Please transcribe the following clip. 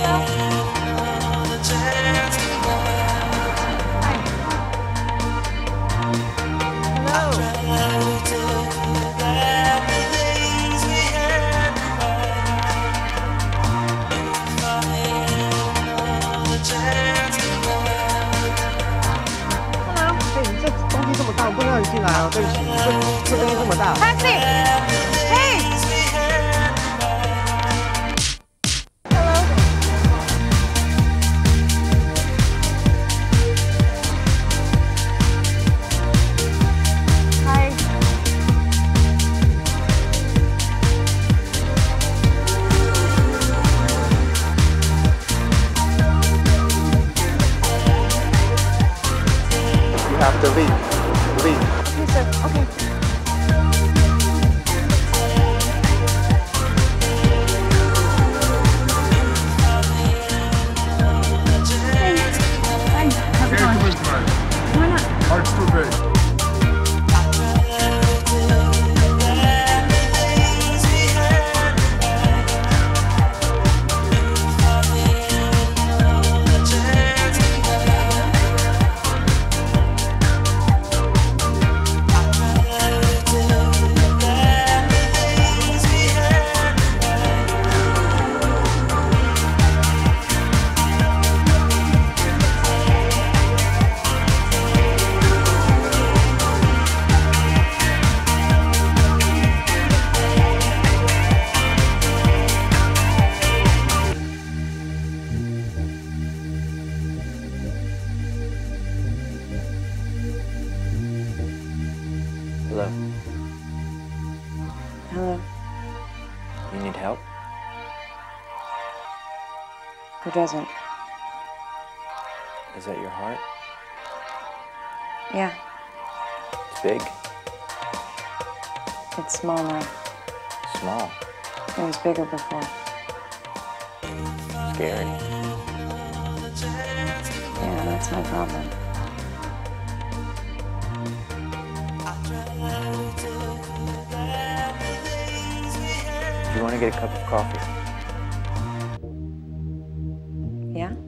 这么大，我不能让你进来哦，对不起，这声音这么大。 Taxi! Hey! Hello? Hi. You have to leave. Leave. Okay, sir. Okay. Hey. How's it going? Why not? Heart's too big. Hello. Hello. You need help? Who doesn't? Is that your heart? Yeah. It's big. It's small now. Small. It was bigger before. Scary. Yeah, that's my problem. Do you want to get a cup of coffee? Yeah?